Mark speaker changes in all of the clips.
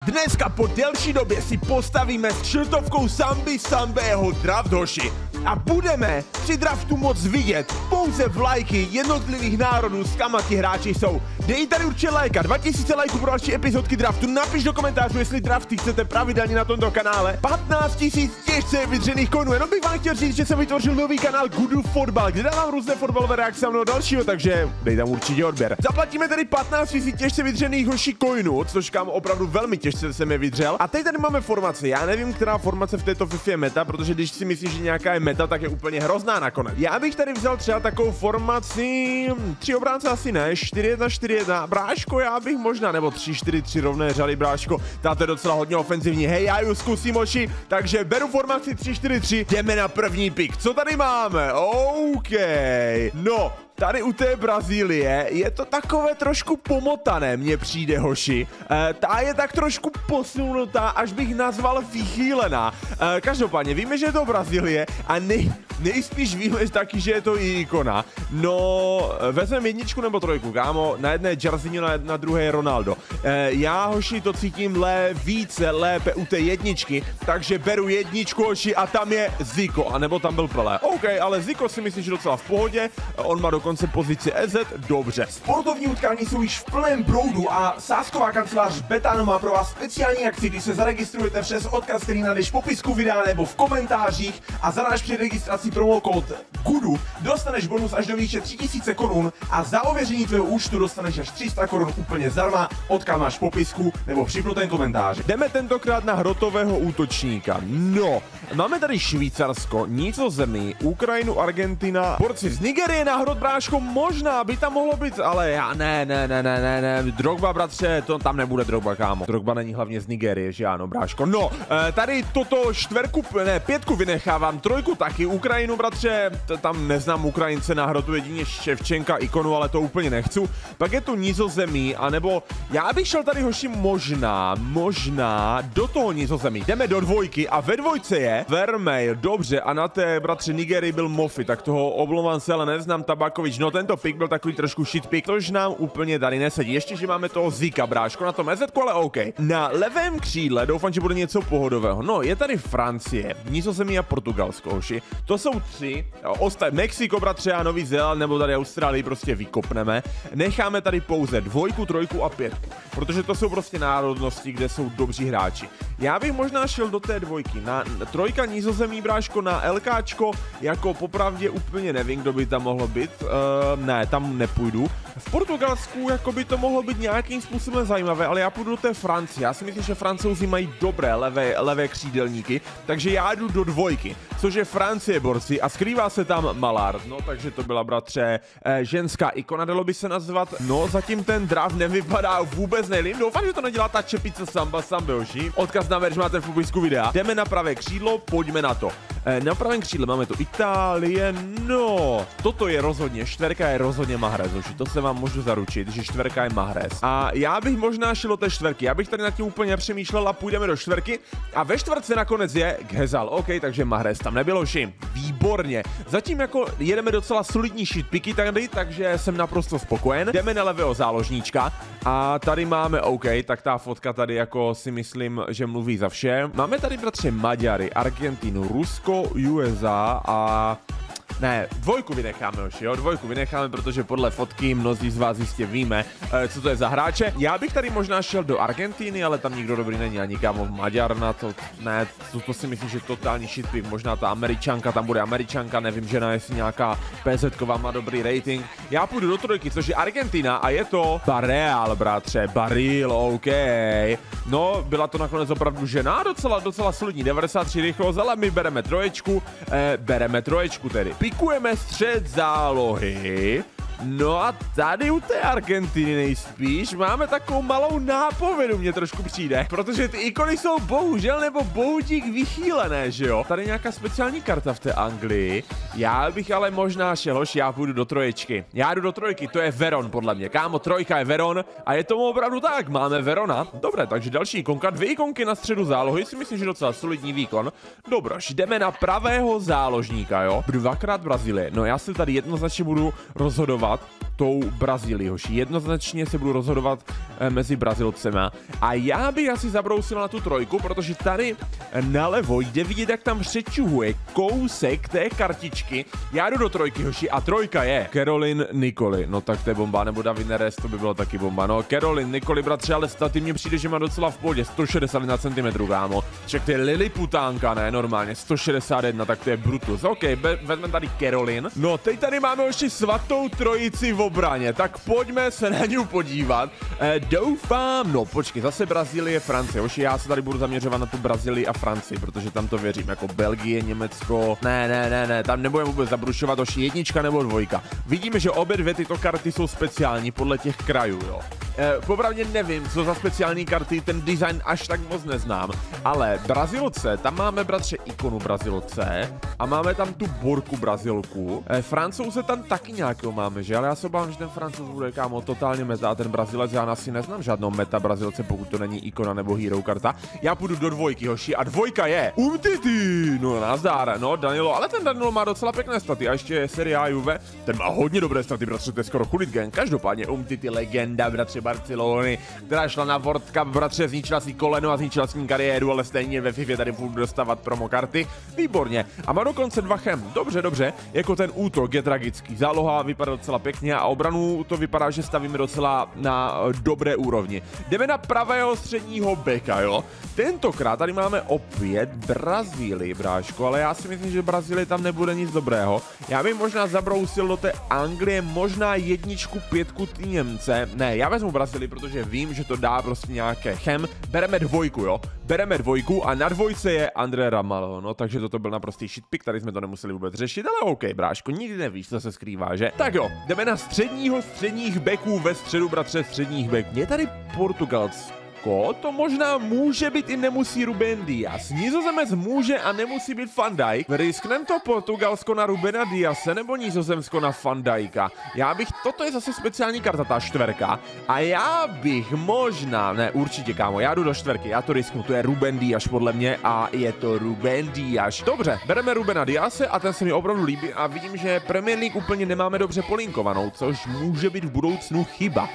Speaker 1: Dneska po delší době si postavíme s šiltovkou Sambi Sambého draft, hoši. A budeme při draftu moc vidět pouze vlajky jednotlivých národů, s kama ti hráči jsou. Dej tady určitě lajka, 2000 lajků pro další epizodky draftu, napiš do komentářů, jestli drafty chcete pravidelně na tomto kanále. 15 000 těžce vydřených konů, jenom bych vám chtěl říct, že jsem vytvořil nový kanál Gudu Fotbal, kde dávám různé fotbalové reakce a mnoho dalšího, takže dej tam určitě odběr. Zaplatíme tedy 15 000 těžce vydřených hoši coinů, což kam opravdu velmi těžce jsem je vydřel. A teď tady máme formaci, já nevím, která formace v této FIFA je meta, protože když si myslíš, že nějaká je meta, tak je úplně hrozná nakonec. Já bych tady vzal třeba takovou formaci 3 obránce asi ne, 4-1-4-1, bráško, já bych možná, nebo 3-4-3 rovné řady, bráško, tato je docela hodně ofenzivní, hej, já ji zkusím, oči, takže beru formaci 3-4-3, jdeme na první pick. Co tady máme? OK, no, tady u té Brazílie je to takové trošku pomotané, mně přijde, hoši. Ta je tak trošku posunutá, až bych nazval vychýlená. Každopádně víme, že je to Brazílie a nejspíš víme taky, že je to i ikona. No, vezmeme jedničku nebo trojku, kámo, na jedné Jarzinho, na druhé Ronaldo. Já, hoši, to cítím více lépe u té jedničky, takže beru jedničku, hoši, a tam je Zico, anebo tam byl Pelé. OK, ale Zico si myslím, že docela v pohodě, on má dokonce pozici EZ, dobře. Sportovní utkání jsou již v plném proudu a sázková kancelář Betano má pro vás speciální akci, když se zaregistrujete přes odkaz, který najdeš v popisku videa nebo v komentářích a zadáš při registraci promokód GUDU, dostaneš bonus až do výše 3000 korun a za ověření tvého účtu dostaneš až 300 korun úplně zdarma, odkaz máš v popisku nebo připnutém komentáři. Jdeme tentokrát na hrotového útočníka. No, máme tady Švýcarsko, Nizozemí, Ukrajinu, Argentina, borci z Nigerie na hrot, bráško, možná by tam mohlo být, ale já ne, Drogba, bratře, to tam nebude Drogba, kámo. Drogba není hlavně z Nigerie, že ano, bráško. No, tady toto pětku vynechávám, trojku taky, Ukrajinu, bratře, tam neznám Ukrajince na hrotu, jedině Ševčenka, ikonu, ale to úplně nechci. Pak je tu Nizozemí, anebo já bych šel tady, hoši, možná do toho Nizozemí. Jdeme do dvojky a ve dvojce je Vermeil, dobře, a na té, bratře, Nigerii byl Mofi, tak toho omlouvám se, ale neznám Tabakovič. No, tento pick byl takový trošku shit pick, což nám úplně tady nesedí. Ještě, že máme toho Zika, bráško, na tom EZ-ku, ale OK. Na levém křídle doufám, že bude něco pohodového. No, je tady Francie, Nizozemí a Portugalsko, hoši. To jsou tři. Mexiko, bratře, a Nový Zéland, nebo tady Austrálii prostě vykopneme. Necháme tady pouze dvojku, trojku a pětku, protože to jsou prostě národnosti, kde jsou dobří hráči. Já bych možná šel do té dvojky. Na trojka Nizozemí, bráško, na LKčko, jako popravdě úplně nevím, kdo by tam mohlo být. Ne, tam nepůjdu. V Portugalsku jako by to mohlo být nějakým způsobem zajímavé, ale já půjdu do té Francie. Já si myslím, že Francouzi mají dobré levé křídelníky, takže já jdu do dvojky, což je Francie, borci, a skrývá se tam Malard. No, takže to byla, bratře, ženská ikona, dalo by se nazvat. No, zatím ten draft nevypadá vůbec nejlíp. Doufám, že to nedělá ta čepice Samba, hoši. Odkaz na verš máte v popisku videa. Jdeme na pravé křídlo, pojďme na to. Na pravém křídle máme tu Itálie, no, toto je rozhodně, čtverka je rozhodně Mahrez, hoši, to se vám můžu zaručit, že čtverka je Mahrez. A já bych možná šel do té čtverky, já bych tady nad tím úplně přemýšlel a půjdeme do čtverky. A ve čtvrtce nakonec je Ghezal, OK, takže Mahrez tam nebylo, hoši, výborně. Zatím jako jedeme docela solidní shitpicky tady, takže jsem naprosto spokojen. Jdeme na levého záložníčka a tady máme, OK, tak ta fotka tady jako si myslím, že mluví za vše. Máme tady, bratře, Maďary, Argentinu, Rusko, USA a... Ne, dvojku vynecháme, hoši, jo, dvojku vynecháme, protože podle fotky mnozí z vás jistě víme, co to je za hráče. Já bych tady možná šel do Argentiny, ale tam nikdo dobrý není, ani kámo Maďar na to, ne, to si myslím, že totální shitpick, možná ta Američanka, tam bude Američanka, nevím, že jestli nějaká PZ-ková má dobrý rating. Já půjdu do trojky, což je Argentina a je to Barreal, bratře, Baril, OK. No, byla to nakonec opravdu žena, docela solidní, 93 rychlost, ale my bereme troječku tedy. Pikujeme střed zálohy. No a tady u té Argentiny nejspíš máme takovou malou nápovědu, mně trošku přijde, protože ty ikony jsou bohužel nebo bohudík vychýlené, že jo? Tady nějaká speciální karta v té Anglii, já bych ale možná šel, hoši, já půjdu do troječky. Já jdu do trojky, to je Veron podle mě, kámo, trojka je Veron a je tomu opravdu tak, máme Verona. Dobré, takže další ikonka, 2 ikonky na středu zálohy, si myslím, že docela solidní výkon. Dobroš, jdeme na pravého záložníka, jo? 2krát Brazílie, no já se tady jednoznačně budu rozhodovat tou Brazílií, hoši. Jednoznačně se budu rozhodovat mezi Brazilcema. A já bych asi zabrousil na tu trojku, protože tady nalevo jde vidět, jak tam přečuhuje kousek té kartičky. Já jdu do trojky, hoši, a trojka je Caroline Nikoli. No tak to je bomba, nebo David Neres, to by bylo taky bomba. No Caroline Nikoli, bratře, ale staty mně přijde, že má docela v pohodě. 161 cm, kámo. Však to je liliputánka, ne, normálně. 161, tak to je brutus. OK, vezmeme tady Caroline. No, teď tady máme ještě svatou trojici v obraně, tak pojďme se na ňu podívat. Doufám, no počkej, zase Brazílie, Francie. Hoši, já se tady budu zaměřovat na tu Brazílii a Francii, protože tam to věřím, jako Belgie, Německo. Ne, tam nebudeme vůbec zabrušovat, hoši, jednička nebo dvojka. Vidíme, že obě dvě tyto karty jsou speciální podle těch krajů, jo. Popravdě nevím, co za speciální karty, ten design až tak moc neznám, ale Brazilce, tam máme, bratře, ikonu Brazilce a máme tam tu borku Brazilku. Francouze tam taky nějakého máme, že? Ale já se obávám, že ten Francouz bude, kámo, totálně meta a ten Brazilec, já asi neznám žádnou meta Brazilce, pokud to není ikona nebo hero karta. Já půjdu do dvojky, hoši, a dvojka je Umtiti, no nazdar, no Danilo, ale ten Danilo má docela pěkné staty a ještě Serie A Juve, ten má hodně dobré staty, bratře, to je skoro Hooligan, každopádně Umtiti legenda, bratře, Barcelony, která šla na World Cup, bratře, zničila si koleno a zničila si kariéru, ale stejně ve FIFA tady budu dostávat promo karty. Výborně. A má dokonce 2 chem. Dobře, jako ten útok je tragický. Záloha vypadá docela pěkně a obranu to vypadá, že stavíme docela na dobré úrovni. Jdeme na pravého středního beka, jo. Tentokrát tady máme opět Brazílii, bráško, ale já si myslím, že Brazílie tam nebude nic dobrého. Já bych možná zabrousil do té Anglie, možná 1, 5 ty Němce. Ne, já vezmu Brazílii, protože vím, že to dá prostě nějaké chem. Bereme dvojku, jo. Bereme dvojku a na dvojce je André Ramalho, no, takže toto byl naprostý shitpick, tady jsme to nemuseli vůbec řešit, ale OK, bráško, nikdy nevíš, co se skrývá, že? Tak jo, jdeme na středních beků ve středu, bratře, středních beků. Je tady Portugalsko. To možná může být i nemusí Ruben Dias. Nizozemec může a nemusí být Van Dijk. Risknem to Portugalsko na Rubena Diase nebo Nizozemsko na Van Dijka? Toto je zase speciální karta, ta čtverka. A já bych možná, ne, určitě, kámo, já jdu do čtverky, já to risknu, to je Ruben Dias podle mě a je to Ruben Dias. Dobře, bereme Rubena Diase a ten se mi opravdu líbí a vidím, že Premier League úplně nemáme dobře polinkovanou, což může být v budoucnu chyba.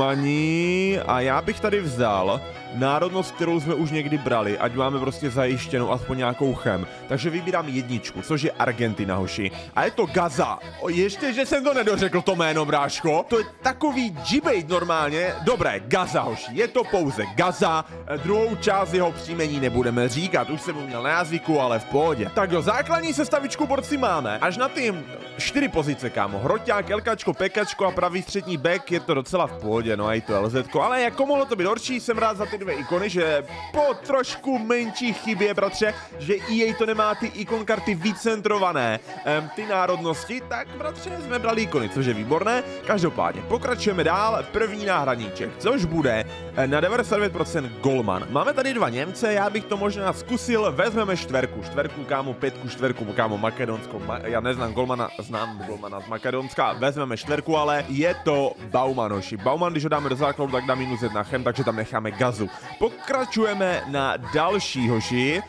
Speaker 1: Golmani a já bych tady vzal národnost, kterou jsme už někdy brali, ať máme prostě zajištěnou aspoň nějakou chem. Takže vybírám 1, což je Argentina, hoši. A je to Gaza. Ještě, že jsem to nedořekl, to jméno, bráško. To je takový džibejt normálně. Dobré, Gaza, hoši. Je to pouze Gaza. Druhou část jeho příjmení nebudeme říkat. Už jsem měl na jazyku, ale v pohodě. Tak jo, základní sestavičku borci máme. Až na ty 4 pozice, kámo. Hroťák, Elkačko, Pekačko a pravý střední back je to docela v pohodě, no a i to LZko. Ale jako mohlo to být horší, jsem rád za ty 2 ikony, že po trošku menší chybě, bratře, že EA to nemá ty ikon karty vycentrované, ty národnosti, tak, bratře, jsme brali ikony, což je výborné. Každopádně, pokračujeme dál, první náhradníček, což bude na 99% Golman. Máme tady 2 Němce, já bych to možná zkusil, vezmeme čtverku, kámo, 5, čtverku, kámo, Makedonsko, já neznám Golmana, znám Golmana z Makedonska, vezmeme čtverku, ale je to Bauman, hoši. Bauman, když ho dáme do základu, tak dá -1 chem, takže tam necháme Gazu. Pokračujeme na další, hoši,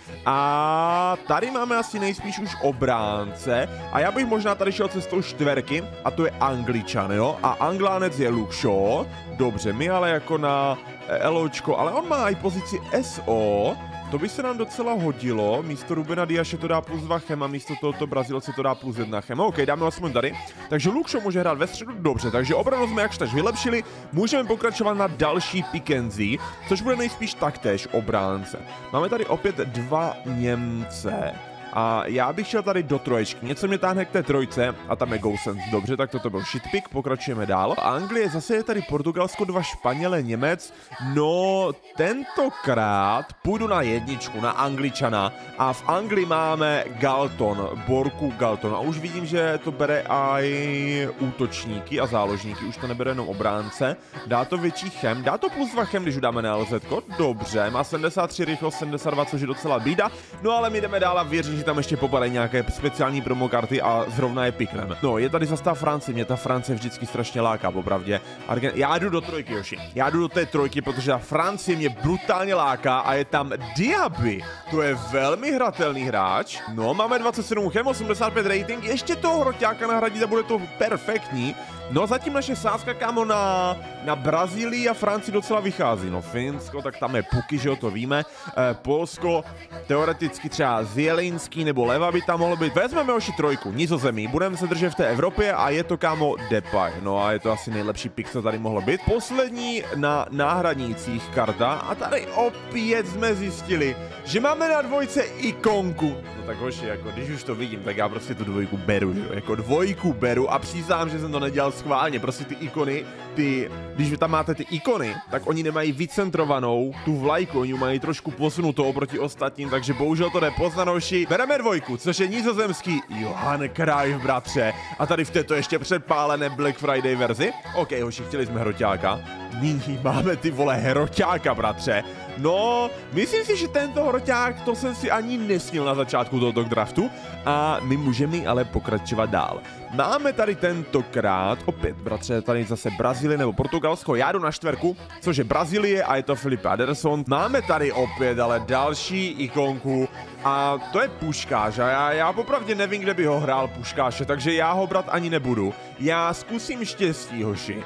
Speaker 1: a tady máme asi nejspíš už obránce a já bych možná tady šel cestou čtverky a to je Angličan, jo, a Anglánec je Luke Shaw, dobře, my ale jako na LOčko, ale on má i pozici SO, to by se nám docela hodilo, místo Rubena Diase to dá +2 chem a místo tohoto Brazilce to dá +1 chem. OK, dáme aspoň tady. Takže Luke Shaw může hrát ve středu, dobře, takže obranu jsme jakž tak vylepšili, můžeme pokračovat na další Pikenzi, což bude nejspíš taktéž obránce. Máme tady opět 2 Němce. A já bych šel tady do troječky, něco mě táhne k té trojce a tam je Gosens. Dobře, tak toto byl shitpick, pokračujeme dál. Anglie, zase je tady Portugalsko, 2 Španělé, Němec. No, tentokrát půjdu na 1, na Angličana a v Anglii máme Galton, Borku Galton. A už vidím, že to bere i útočníky a záložníky, už to nebere jenom obránce. Dá to větší chem, dá to +2 chem, když udáme na LZ. Dobře, má 73 rychlost, 72, což je docela bída. No ale my jdeme dál a věřím, že tam ještě popadají nějaké speciální promokarty a zrovna je piknem. No, je tady zase ta Francie, mě ta Francie vždycky strašně láká, popravdě. Já jdu do trojky, hoši. Já jdu do té trojky, protože ta Francie mě brutálně láká a je tam Diaby. To je velmi hratelný hráč. No, máme 27 chem, 85 rating, ještě toho hroťáka nahradit a bude to perfektní. No zatím naše sázka, kámo, na Brazílii a Francii docela vychází. No Finsko, tak tam je Puky, že jo, to víme. Polsko, teoreticky třeba Zielinský nebo Leva by tam mohlo být. Vezmeme oši trojku, Nizozemí, budeme se držet v té Evropě a je to, kámo, Depay. No a je to asi nejlepší pick, co tady mohlo být. Poslední na náhradnících karta a tady opět jsme zjistili, že máme na dvojce ikonku. No tak hoši, jako když už to vidím, tak já prostě tu dvojku beru, že jo, jako dvojku beru a přísám, že jsem to nedělal schválně, prostě ty ikony, když vy tam máte ty ikony, tak oni nemají vycentrovanou tu vlajku, oni mají trošku posunutou oproti ostatním, takže bohužel to jde poznat, hoši. Bereme dvojku, což je nizozemský Johan Cruyff, bratře, a tady v této ještě předpálené Black Friday verzi. OK, hoši, chtěli jsme hroťáka, nyní máme ty vole hroťáka, bratře. No, myslím si, že tento hroťák, to jsem si ani nesnil na začátku tohoto draftu a my můžeme ale pokračovat dál. Máme tady tentokrát, opět, bratře, tady zase Brazílie nebo Portugalsko, já jdu na čtverku, což je Brazílie a je to Filipe Anderson. Máme tady opět ale další ikonku a to je Puškáš a já popravdě nevím, kde by ho hrál Puškáše, takže já ho brát ani nebudu. Já zkusím štěstí, hoši.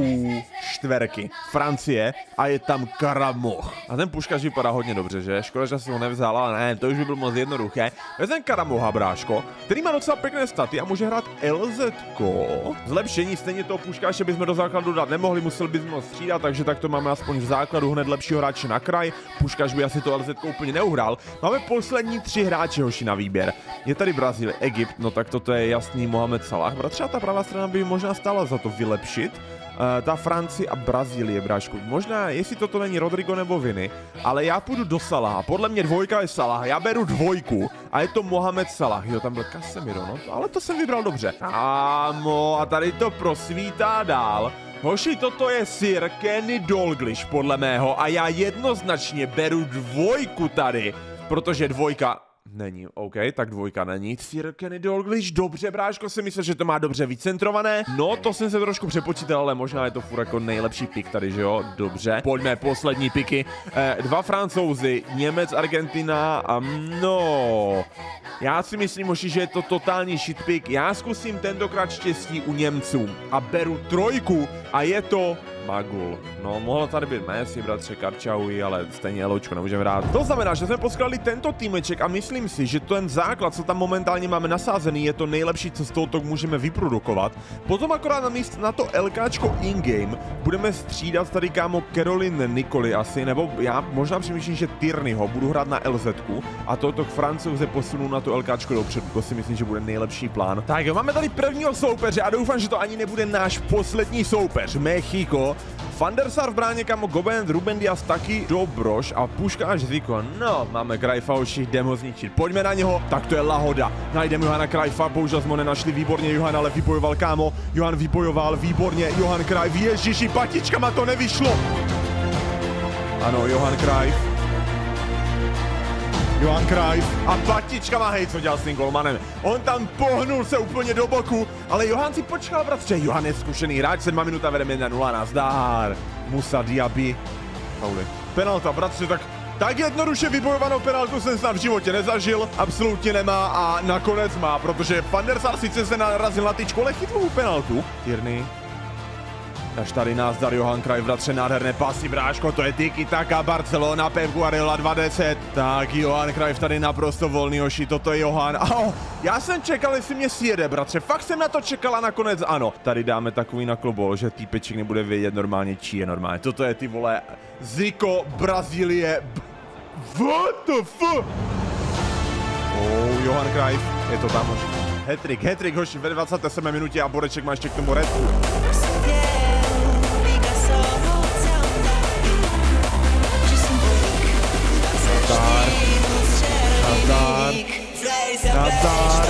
Speaker 1: U čtverky Francie a je tam Karamoh. A ten Puškaš vypadá hodně dobře, že? Škoda, že si ho nevzal, ale ne, to už by bylo moc jednoduché. Vezmem Karamoha, bráško, který má docela pěkné staty a může hrát LZ-ko. Zlepšení stejně toho Puškaše bychom do základu dát nemohli, museli bychom ho střídat, takže tak to máme aspoň v základu hned lepšího hráče na kraj. Puškaš by asi to LZ-ko úplně neuhrál. Máme poslední 3 hráče, hoši, na výběr. Je tady Brazílie, Egypt, no tak toto je jasný Mohamed Salah. Bratře, a ta pravá strana by možná stála za to vylepšit. Ta Francie a Brazílie, brášku. Možná, jestli toto není Rodrigo nebo Vini, ale já půjdu do Salaha. Podle mě dvojka je Salah, já beru dvojku a je to Mohamed Salah. Jo, tam byl Casemiro, no, ale to jsem vybral dobře. Kámo, a tady to prosvítá dál. Hoši, toto je Sir Kenny Dalglish, podle mého, a já jednoznačně beru dvojku tady, protože dvojka... Není, OK, tak dvojka není. Sir Kenny Dalglish, dobře, bráško, si myslel, že to má dobře vycentrované. No, to jsem se trošku přepočítal, ale možná je to furt jako nejlepší pick tady, že jo? Dobře, pojďme, poslední piky. 2 Francouzi, Němec, Argentina a no... Já si myslím, hoši, že je to totální shit pick. Já zkusím tentokrát štěstí u Němců a beru trojku a je to... Magul. No, mohlo tady být Messi, bratře, Karčaui, ale stejně Eločko nemůžeme hrát. To znamená, že jsme poskládali tento týmeček a myslím si, že ten základ, co tam momentálně máme nasázený, je to nejlepší, co z tohoto můžeme vyprodukovat. Potom akorát na to LKčko in-game budeme střídat tady, kámo, Caroline Nikoli asi, nebo já možná přemýšlím, že Tierneyho budu hrát na LZku a tohoto Francouze posunu na to LKčko dopředu. To si myslím, že bude nejlepší plán. Tak jo, máme tady prvního soupeře a doufám, že to ani nebude náš poslední soupeř. Mexico. Van der Sar v bráně, kamo, Goben, Ruben Dias taky, Dobroš a Puškáš Zico. No, máme Cruyffa, už jdeme ho zničit. Pojďme na něho, tak to je Lahoda. Najdeme Johana Cruyffa, bohužel jsme ho nenašli, výborně Johan, ale vybojoval, kámo. Johan vybojoval, výborně, Johan Cruyff, ježiši, patičkama to nevyšlo. Ano, Johan Cruyff. Johan Cruyff a patičkama, hej, co dělal s tím golmanem. On tam pohnul se úplně do boku, ale Johan si počkal, bratře. Johan je zkušený hráč, 7 minuta vedeme 1-0, nazdár. Musa Diaby. Pauli. Penalta, bratře, tak jednoduše vybojovanou penaltu jsem snad v životě nezažil, absolutně nemá a nakonec má, protože Van der Sar sice se narazil na tyčku, ale chytl penaltu. Tierney. Až tady nazdar Johan Cruyff, bratře, nádherné pasy, bráško, to je tiki-taka, Barcelona, Pep Guardiola 2-10. Tak Johan Cruyff tady naprosto volný, hoši, toto je Johan. Já jsem čekal, jestli mě sjede, bratře, fakt jsem na to čekal a nakonec ano. Tady dáme takový naklobol, že týpeček nebude vědět normálně, čí je normálně. Toto je, ty vole, Zico, Brazílie. What the fuck? Johan Cruyff, je to tam, hoši. Hat-trick, hoši, ve 27. minutě a Boreček má ještě k tomu Red Bull. Nazdar!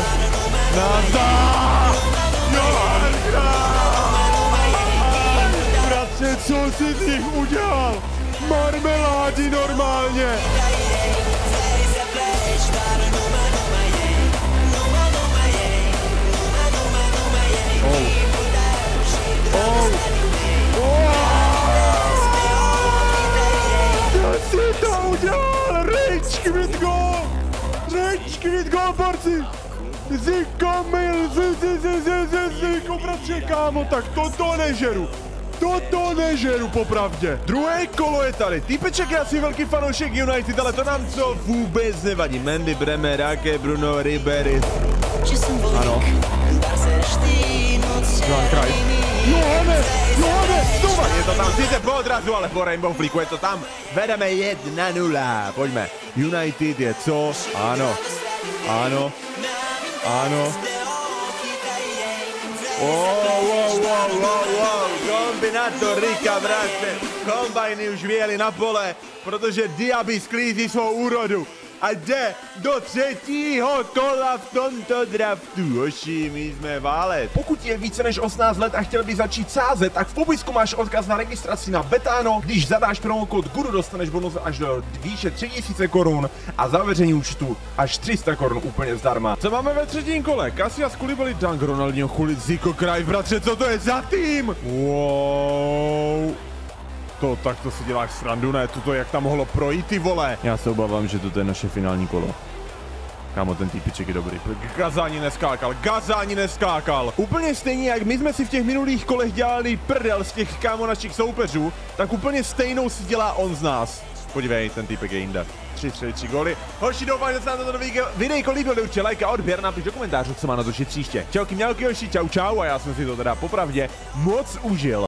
Speaker 1: Johan Cruyff! Bratře, co jsi z nich udělal? Marmelády normálně! Co jsi to udělal? Rage quit goal, borci! Ziko mil, Ziko, bratře, kámo, tak toto nežeru. Toto nežeru, popravdě. Druhé kolo je tady. Týpeček je asi velký fanoušek United, ale to nám co vůbec nevadí. Mendy, Bremer, Ake, Bruno, Ribery. Ano. Johan Cruyff. Johane, stůvaj. Je to tam sice po odrazu, ale po Rainbow Flicku je to tam. Vedeme 1-0. Pojďme. United je co? Ano. Wow. Kombinator Rika, bratře. Kombajny už vyjeli na pole, protože Diaby sklízí svou úrodu a jde do třetího kola v tomto draftu. Hoši, my jsme válec. Pokud je více než 18 let a chtěl by začít sázet, tak v popisku máš odkaz na registraci na Betano. Když zadáš promokód GURU, dostaneš bonus až do výše 3000 korun a zavěření účtu až 300 korun úplně zdarma. Co máme ve třetím kole? Casillas, Koulibaly, Dunk, Ronaldinho, Gullit, Zico, Cruyff, bratře, co to je za tým? Wow. Tak to si děláš srandu, ne? Toto jak tam mohlo projít, ty vole. Já se obávám, že toto je naše finální kolo. Kámo, ten týpiček je dobrý. Gaza ani neskákal. Úplně stejně, jak my jsme si v těch minulých kolech dělali prdel z těch kámo našich soupeřů, tak úplně stejnou si dělá on z nás. Podívej, ten týpek je jinde. 3 góly. Hoši, doufám, že se na toto videjko líbilo, určitě like a odběr, napiš do komentářů, co má na to příště. Čauky, mělky, hoši, čau a já jsem si to teda popravdě moc užil.